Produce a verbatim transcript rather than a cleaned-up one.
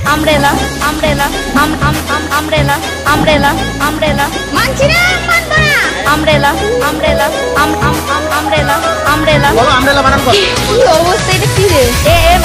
umbrella umbrella আম আম আম আমব্রেলা আমব্রেলা আমব্রেলা মানছি না মানবো না আমব্রেলা আমব্রেলা আম আম আম আমব্রেলা আমব্রেলা বলো আমব্রেলা বানান বল কি অবস্থা এটা কি রে এ এ